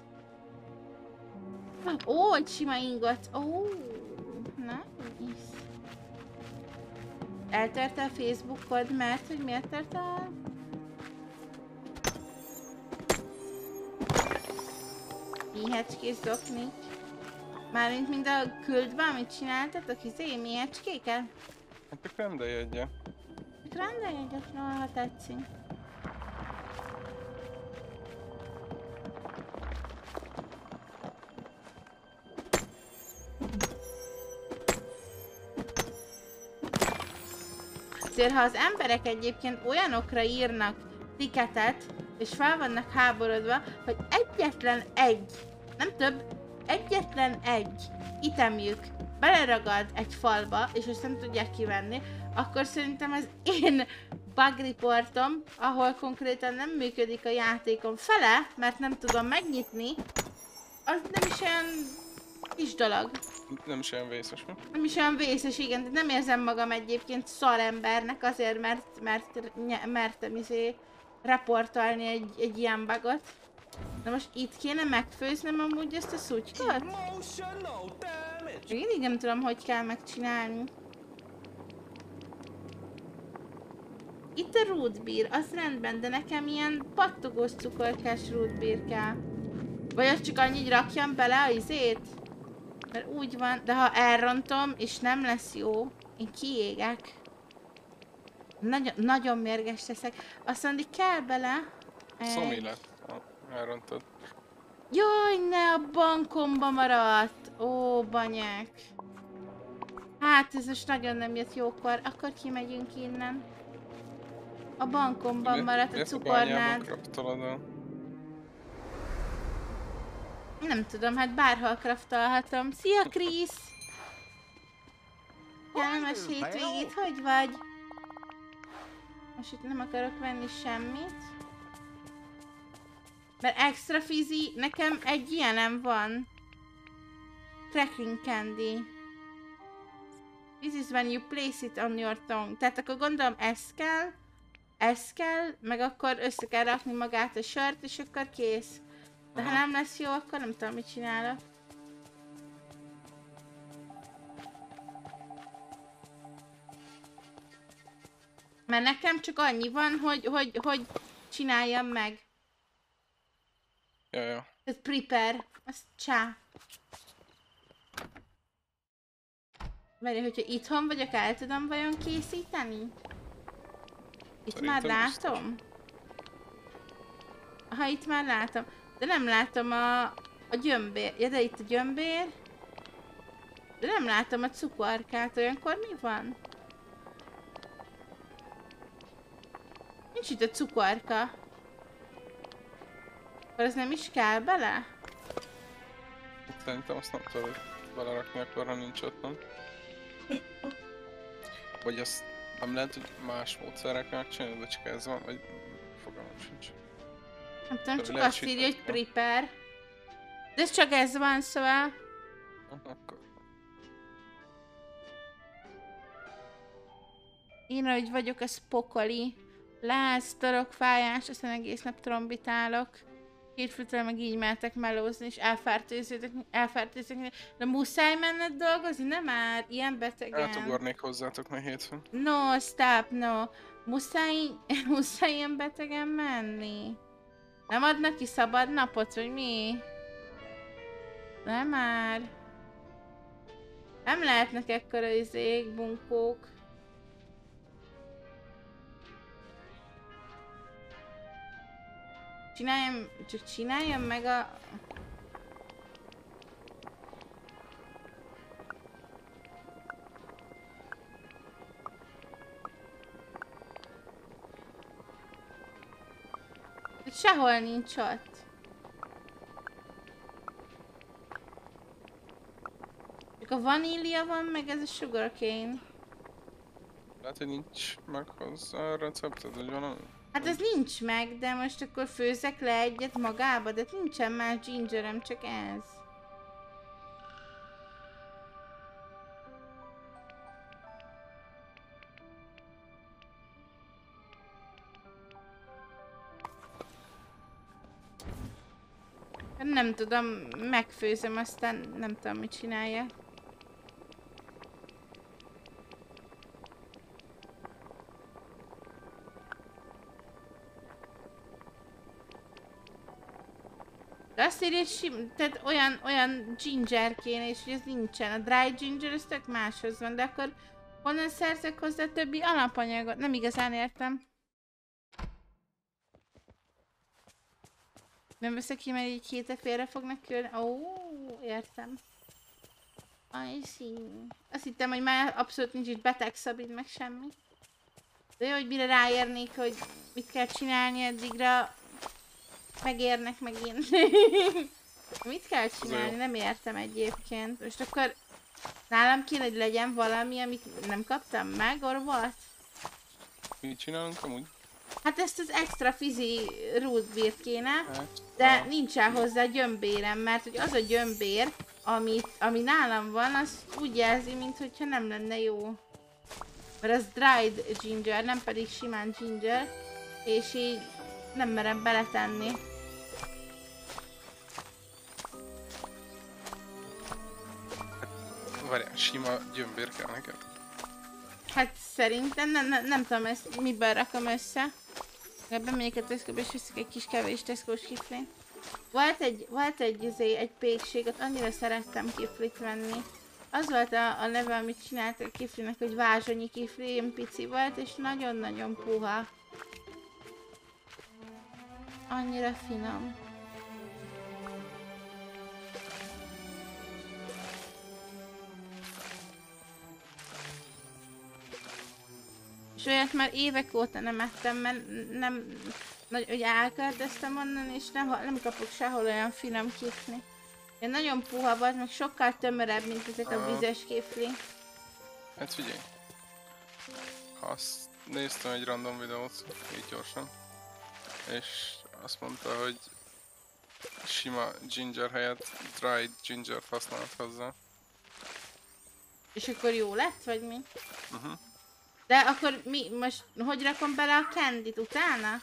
Ó, egy sima ingot. Ó, nice. Eltörte a Facebookod, mert hogy miért törte el? Méhecskés zoknik. Mármint mind a küldbe, amit csináltatok, izé, méhecskéket? Hát csak rendelj egyet. Rendelj egyet róla, ha tetszik. Azért, ha az emberek egyébként olyanokra írnak tiketet, és fel vannak háborodva, hogy egyetlen egy, nem több, egyetlen egy itemjük beleragad egy falba, és azt nem tudják kivenni, akkor szerintem az én bug reportom, ahol konkrétan nem működik a játékom fele, mert nem tudom megnyitni, az nem is olyan kis dolog. Nem is olyan vészes, mi? Nem is olyan vészes, igen, de nem érzem magam egyébként szarembernek azért, mert, mert, mert mertem izé reportolni egy, egy ilyen bugot. Na most itt kéne megfőznöm amúgy ezt a szutykot? Még mindig nem tudom, hogy kell megcsinálni. Itt a root beer, az rendben, de nekem ilyen pattogós cukorkás root beer kell. Vagy azt csak annyit rakjam bele a izét? Mert úgy van, de ha elrontom és nem lesz jó, én kiégek. Nagyon, nagyon mérges leszek. Azt mondja, kell bele... Szomi lett, elrontod. Jaj, ne, a bankomba maradt! Ó, banyák. Hát ez most nagyon nem jött jókor, akkor kimegyünk innen. A bankomban maradt a cukornád. Nem tudom, hát bárhol craftolhatom. Szia, Krisz! Kellemes hétvégét, hogy vagy? Most itt nem akarok venni semmit. Mert extra fizzy, nekem egy ilyenem van. Cracking candy. This is when you place it on your tongue. Tehát akkor gondolom ez kell, ez kell, meg akkor össze kell rakni magát a sört, és akkor kész. De ha nem lesz jó, akkor nem tudom, mit csinálok. Mert nekem csak annyi van, hogy, hogy, hogy csináljam meg. Ja, ja. Tehát prepare. Azt csá. Várj, hogyha itthon vagyok, el tudom vajon készíteni? Itt Szerintem már látom? biztos. Aha, itt már látom. De nem látom a, a gyömbér. Ja, de itt a gyömbér. De nem látom a cukorkát. Olyankor mi van? Nincs itt a cukorka. Akkor ez nem is kell bele? Szerintem azt nem tudod belerakni akkor, ha nincs ott, nem? Vagy azt nem lehet, hogy más módszerekkel megcsinálni, de csak ez van, vagy fogalmam sincs. Nem tudom, De csak lehet azt írja, hogy sütni, prepare. De ez csak ez van, szóval... Akkor. Én, ahogy vagyok, az pokoli. Láz, torokfájás, aztán egész nap trombitálok. Két fűtől meg így mehetek melózni, és elfertőződök, elfertőződök. De muszáj menned dolgozni? Nem már, ilyen betegen. Átugornék hozzátok majd hétfőn. No, stop, no. Muszáj, muszáj ilyen betegen menni. Nem adnak ki szabad napot, vagy mi? Nem már. Nem lehetnek ekkora izék, bunkók. Csináljam, csak csináljam meg a... Sehol nincs ott. Csak a vanília van, meg ez a sugarcane. Lehet, hogy nincs meg hozzá a recepted, vagy valami? Hát ez nincs meg, de most akkor főzek le egyet magába, de nincsen más gingerem, csak ez. Nem tudom, megfőzöm, aztán nem tudom, mit csinálja. De azt írja, hogy sim, tehát olyan, olyan ginger kéne, és hogy ez nincsen. A dry ginger, ez tök máshoz van, de akkor honnan szerzek hozzá többi alapanyagot? Nem igazán értem. Nem veszek ki, mert így hétre félre fognak külni. Ó, oh, értem. I see. Azt hittem, hogy már abszolút nincs itt beteg szabid, meg semmi. De jó, hogy mire ráérnék, hogy mit kell csinálni, addigra megérnek megint. Mit kell csinálni? Nem értem egyébként. Most akkor nálam kéne, hogy legyen valami, amit nem kaptam meg, or what? Mit csinálunk amúgy? Hát ezt az extra fizi root beer kéne, Hát, de ah. nincsen hozzá gyömbérem, mert hogy az a gyömbér, amit, ami nálam van, az úgy jelzi, mintha nem lenne jó. Mert az dried ginger, nem pedig simán ginger, és így nem merem beletenni. Várjál, sima gyömbér kell neked? Hát szerintem nem, nem, nem tudom ezt miből rakom össze. Ebben még a Tesco-ba és veszek egy kis kevés Tesco-s kiflét. Volt egy, volt egy, egy, egy pékség, ott annyira szerettem kiflit venni. Az volt a, a neve, amit csináltak a kiflinek, hogy vázsonyi kifli, ilyen pici volt, és nagyon-nagyon puha. Annyira finom. És olyat már évek óta nem ettem, mert nem, nagy, hogy elköltöztem onnan, és nem, nem kapok sehol olyan finom kifli. Én nagyon puha volt, meg sokkal tömörebb, mint ezek a vizes kifli. Hát figyelj. Azt néztem egy random videót, így gyorsan. És azt mondta, hogy sima ginger helyett dried ginger használt hozzá. És akkor jó lett, vagy mi? Uh-huh. De akkor mi, most hogy rakom bele a candyt utána?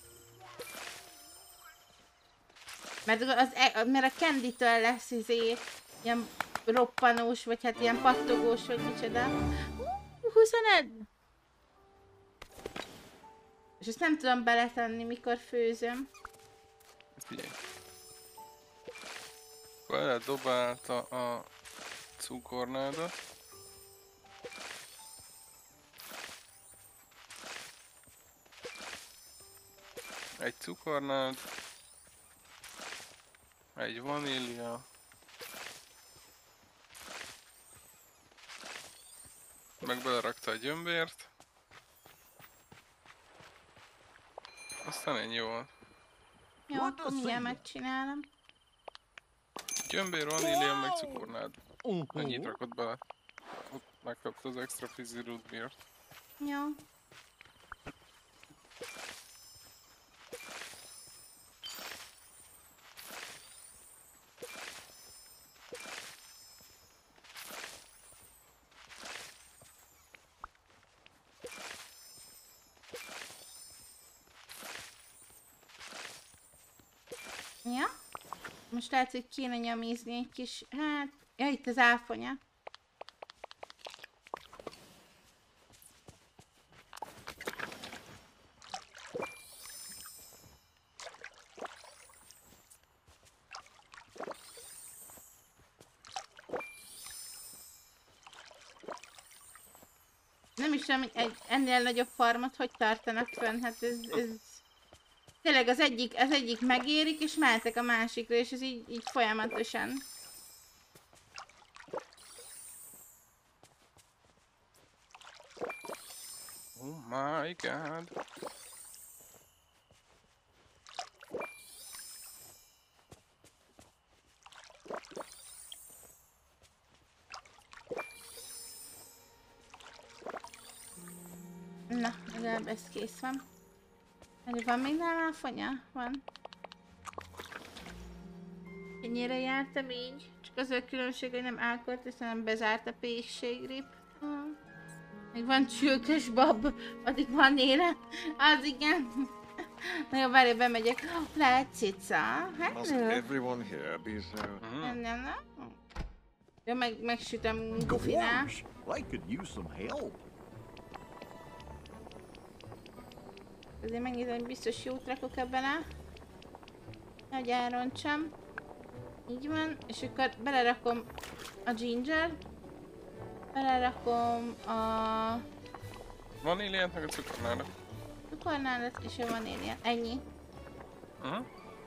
Mert, az, mert a candytől lesz izé ilyen roppanós, vagy hát ilyen pattogós, vagy micsoda. Uh, huszonegy! És ezt nem tudom beletenni, mikor főzöm. Figyelj. Beledobálta a cukornádat. Egy cukornád. Egy vanília. Meg belerakta a gyömbért. Aztán ennyi volt. Jó, akkor mindjárt megcsinálom. Gyömbér, vanília, meg cukornád. Uh-huh. Ennyit rakott bele. Ott megkapta az extra fizzy root beert. Jó. Ja? Most lehet, hogy kéne nyomízni egy kis, hát, ja, itt az áfonya. Nem is tudom, hogy egy ennél nagyobb farmot hogy tartanak fönn, hát ez, ez... Tényleg az egyik, az egyik megérik, és mehetek a másikra, és ez így, így folyamatosan. Oh my god. Na, legalább ez kész van. Hogy van még nálam fonya? Van. Ennyire jártam így. Csak az a különbség, hogy nem Alkort, és nem bezárt a pékségrip. Hmm. Még van csülkös bab, addig van élet. Az igen. Na jó, várj, bemegyek. Lehet cica. Must Hello. everyone here be so... Nem, nem, nem. Jó, meg, megsütöm Go Gufinál. worms! I could use some help. Azért megnézem, hogy biztos jót rakok-e bele. Hogy elrontsam. Így van, és akkor belerakom a ginger. Belerakom a Vaníliát meg a cukornádat. cukornádat és a vaníliát. Ennyi. Uh-huh.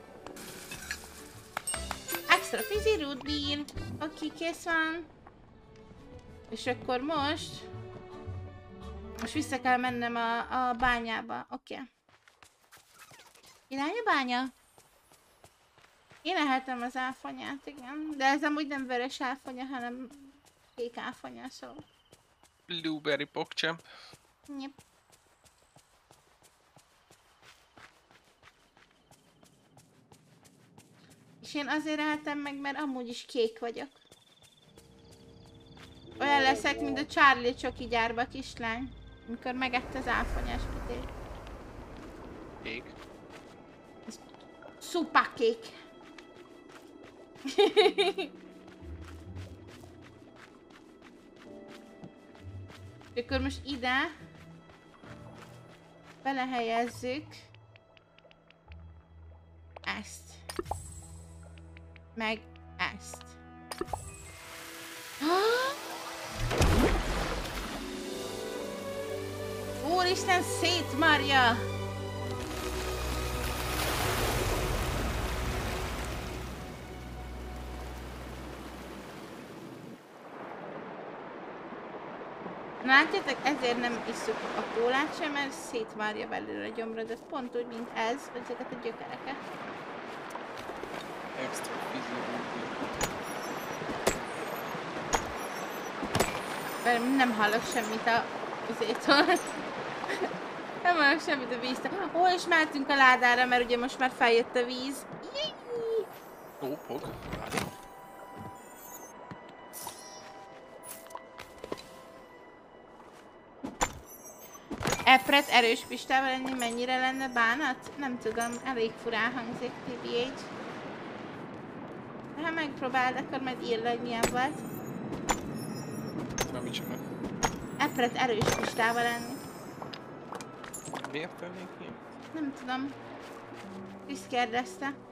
Extra fizzy root beer. Oké, kész van. És akkor most... Most vissza kell mennem a, a bányába. Oké. Okay. Irány a bánya? Én ehetem az áfonyát, igen. De ez amúgy nem vörös áfonya, hanem kék áfonya, szóval. Blueberry pokchamp. Yep. És én azért ehetem meg, mert amúgy is kék vagyok. Olyan leszek, mint a Charlie csoki gyárba kislány. Amikor megette az áfonyás pitét. Kék. Szupa kék. És akkor most ide belehelyezzük ezt. Meg ezt. Úristen, szétmarja! Látjátok, ezért nem isszuk a kólát sem, mert szétvárja belőle a gyomrodat, pont úgy, mint ez, ezeket a gyökereket. Extra fizzy root. Mert nem hallok semmit a vizétől. Nem hallok semmit a víztől. Ó, és mehetünk a ládára, mert ugye most már feljött a víz. Jé! Ó, pog. Várj. Epret erős pistával lenni mennyire lenne bánat? Nem tudom, elég furán hangzik té bé há. Ha megpróbáld, akkor majd írd le, hogy milyen volt. Na, micsoda? Epret erős pistával lenni. Miért tennék ki? Nem tudom. Krisz kérdezte.